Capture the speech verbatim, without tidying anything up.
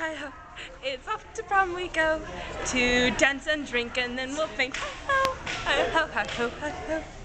hi ho. It's off to prom we go, to dance and drink and then we'll think hi ho, hi ho, hi ho, hi ho.